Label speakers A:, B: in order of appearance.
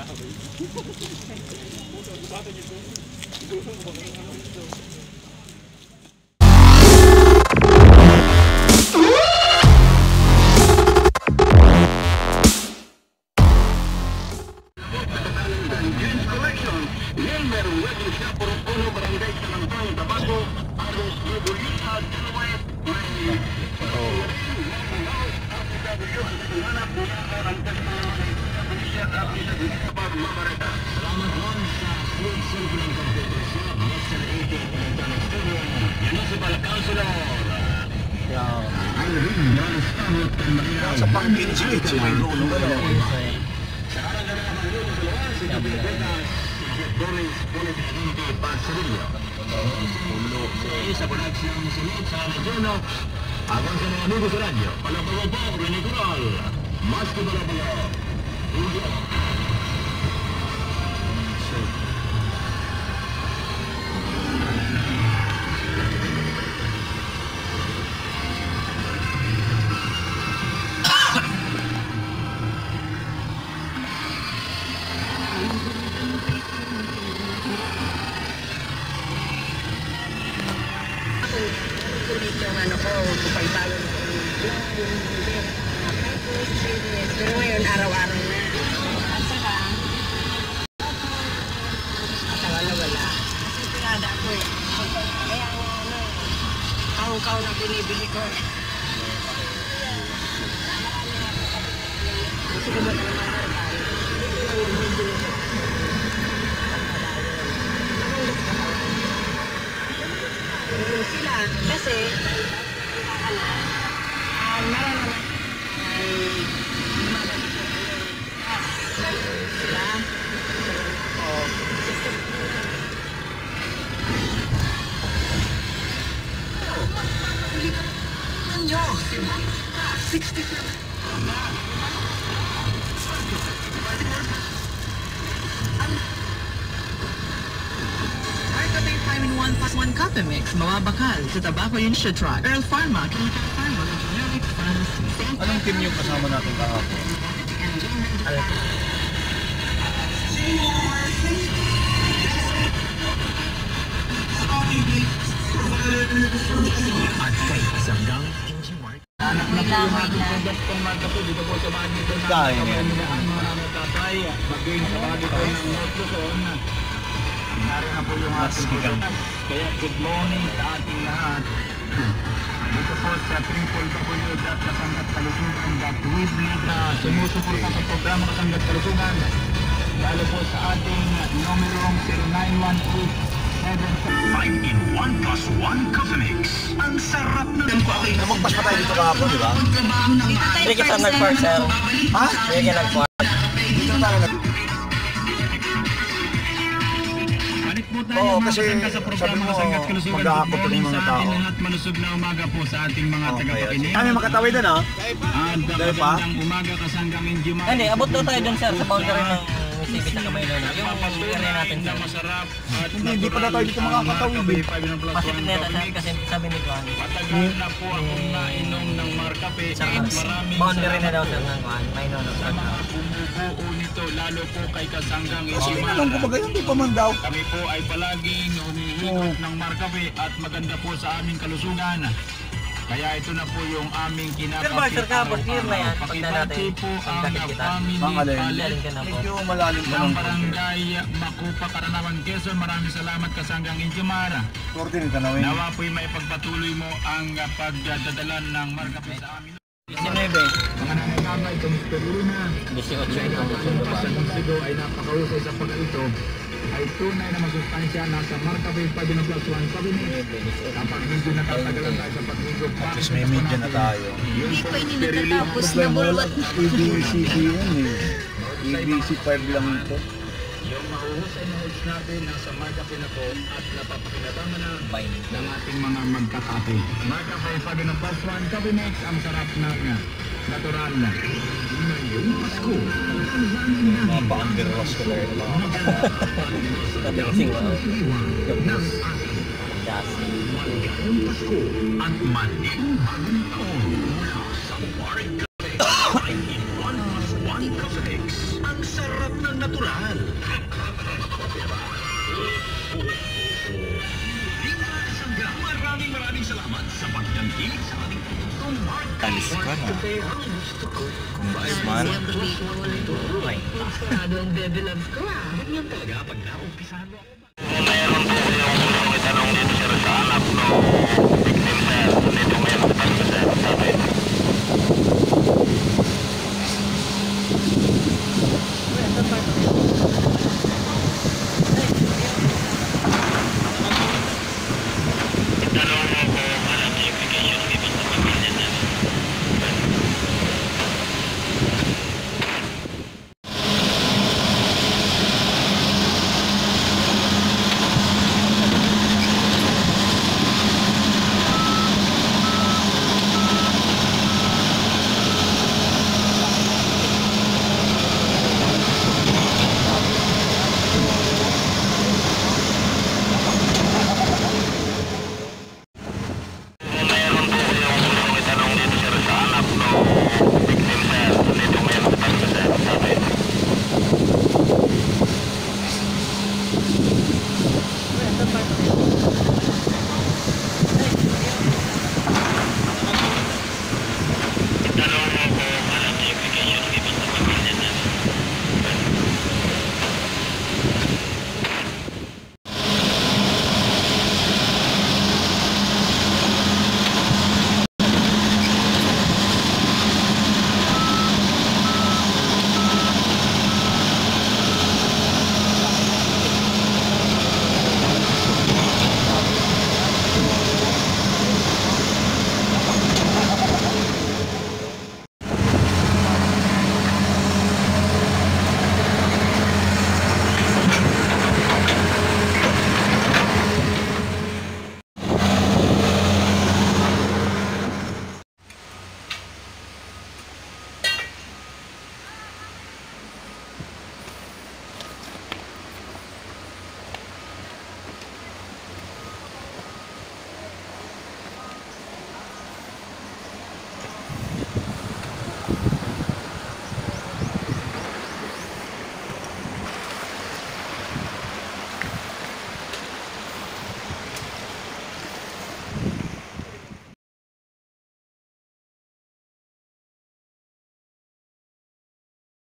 A: Sa pang-kinswitch, may nulong ka na. Sa koneksyon musulod sa Laguna, awan sa mga amigos sa radyo, palapagapag, renitural, mas kumalapagap.
B: Pero ngayon, araw-araw na. At saka, wala. Kasi pinada ko eh. Kaya nga, kaw-kaw na binibili ko. Gusto ko ba naman sila, kasi, meron naman
C: Markapay 5-in-1 plus 1 coffee mix, mawabakal sa Tobacco Union Truck, Earl Pharma, Chemical Pharma, Generic Pharmacy.
A: Anong team yung kasama natin kahapon?
D: At kay Sanggang Inchimart.
A: Anak na po yung ating produktong Markapay dito po sa bahan dito na ang mga natatay. Maging sa bahan dito ng North Luzon. Nari na po yung ating product. Kaya good morning sa ating lahat. Dito po sa www.kasanggatkalusugan.with na sumusuporta sa programa Kasanggat Kalusugan. Lalo po sa ating numerong
D: 5-in-1 plus 1 coffee mix. Ang sarap na
A: Namagpas pa tayo dito kahapon, di ba?
E: Hindi kita nag-parcel.
A: Ha?
E: Hindi kita nag-parcel.
A: Dito na tayo Oo, kasi sabi mo, mag-aakot rin yung mga tao.
F: At malusog na umaga po sa ating mga tagapakinig.
A: Kami makatawid na, no?
F: At magandang umaga kasanggang Injumar.
E: Hindi, abot daw tayo dun sir sa boundary ng Mississippi sa Kabaylono. Yung area natin sir.
F: Masarap at
A: Hindi pa na tayo dito makakatawid.
E: Masipit na yata sir kasi sabi ni Juan.
F: Matagal na po akong nainom ng Markape at maraming
E: Boundary na daw sir ng Juan. May nono
F: sa
E: sir.
F: mga bumubuo nito, lalo po kay kasanggang
A: Kasi
F: Injumar.
A: tinanong ko ba ganyan, di pa man daw.
F: Kami po ay palaging humihingot ng Markape at maganda po sa aming kalusugan. Kaya ito na po yung aming
E: Sir Mark, sir ka, clear na yan. Pagka natin,
F: po ang
E: pagkakit kita.
F: family
A: Pangalin.
E: Galing ka na po.
A: Medyo malalim pa
F: ng
A: lang.
F: barangay Makupa, Karanawan, Quezon. Maraming salamat kasanggang Injumar.
A: Coordinate na nawin.
F: Nawa po'y may pagpatuloy mo ang pagdadala ng Markape sa amin.
E: 19.
F: Mga nanay-babay, kamusta Luna?
E: 18 itong sundo pa.
F: Sa Sigo ay napakahusay sa pag-ito. Ay tunay na masustansya nasa Markape 5-in-1 plus 1 cabinet. Kapag medyo natatagalan tayo sa pag-higop,
A: At least may media na tayo.
B: Hindi pa ini natatapos na bulwat na.
A: ABC yan eh. ABC 5 lang ito.
F: yung mahuhusay na hits natin nasa Markape na po at napapakinabangan na ng ating mga magkakape. Markape 5-in-1 plus 1 cabinet mix, ang sarap na natural na. Ngayong Pasko,
A: Mga pa-underwas ko tayo.
E: Dancing wow.
F: ng maligayang Pasko at maligayang bagong taon mula sa Markape 5-in-1 plus 1 Cafe Mix. Ang
D: Ang sarap ng natural. Maraming salamat sa pagtangkilik sa ating produktong Mark.
A: Talis ko na. Kung man.
E: Okay.
B: Masyado ang baby loves ko ah.
D: Ganyan talaga pag naumpisahan mo ako.